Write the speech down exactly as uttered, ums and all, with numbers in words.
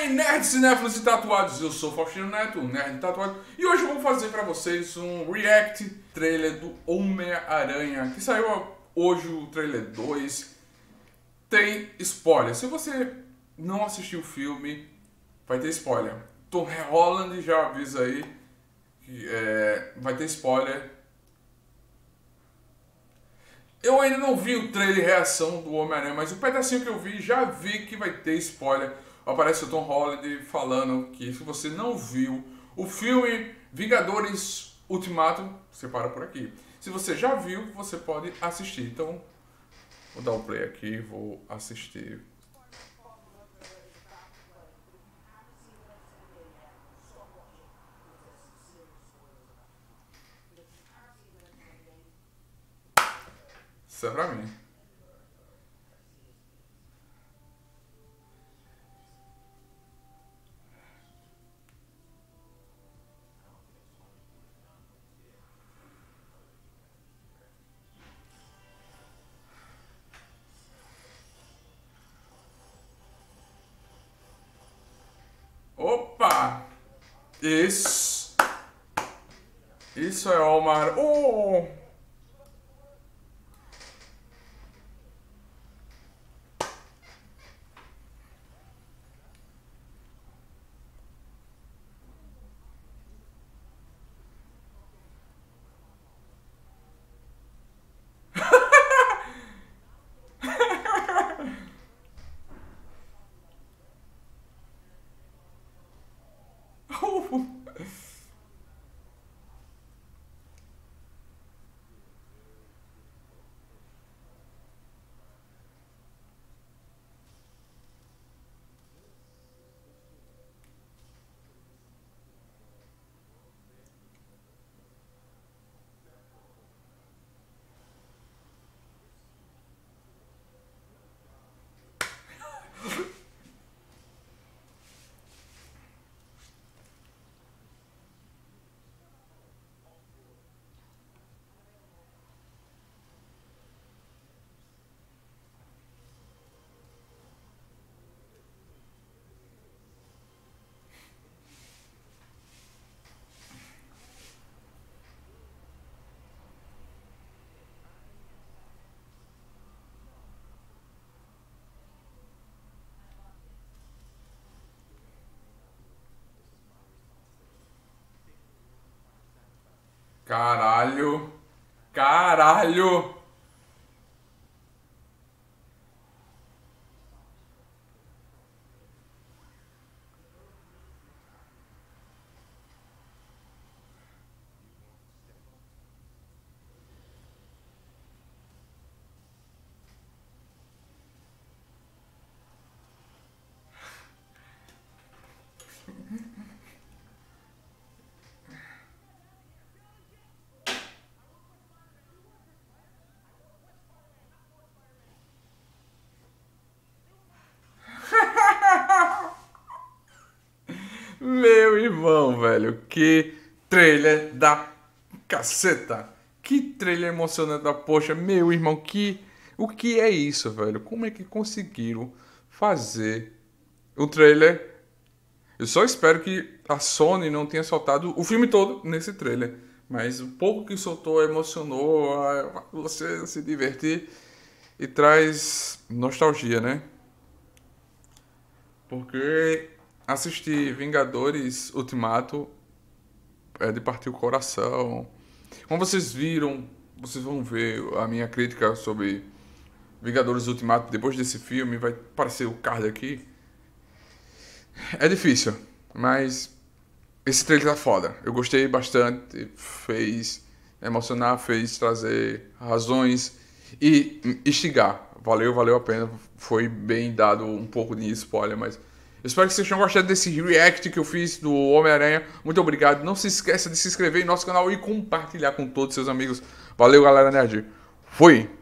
aí, nerds, cinéfilos e tatuados, eu sou o Faustino Neto, um nerd tatuado, e hoje eu vou fazer pra vocês um react trailer do Homem-Aranha, que saiu hoje o trailer dois, tem spoiler. Se você não assistiu o filme, vai ter spoiler. Tom Holland já avisa aí que é, vai ter spoiler. Eu ainda não vi o trailer reação do Homem-Aranha, mas o pedacinho que eu vi, já vi que vai ter spoiler. Aparece o Tom Holland falando que se você não viu o filme Vingadores Ultimato, você para por aqui. Se você já viu, você pode assistir. Então, vou dar o play aqui e vou assistir. Isso é pra mim. Opa! Isso. Isso é Omar. Oh! Caralho! Caralho! Meu irmão, velho, que trailer da caceta. Que trailer emocionante da poxa. Meu irmão, que... o que é isso, velho? Como é que conseguiram fazer o trailer? Eu só espero que a Sony não tenha soltado o filme todo nesse trailer. Mas o pouco que soltou emocionou você se divertir e traz nostalgia, né? Porque assistir Vingadores Ultimato é de partir o coração. Como vocês viram, vocês vão ver a minha crítica sobre Vingadores Ultimato depois desse filme. Vai aparecer o card aqui. É difícil, mas esse trailer tá foda. Eu gostei bastante, fez emocionar, fez trazer razões e instigar. Valeu, valeu a pena. Foi bem dado um pouco de spoiler, mas eu espero que vocês tenham gostado desse react que eu fiz do Homem-Aranha. Muito obrigado. Não se esqueça de se inscrever em nosso canal e compartilhar com todos os seus amigos. Valeu, galera nerd. Fui!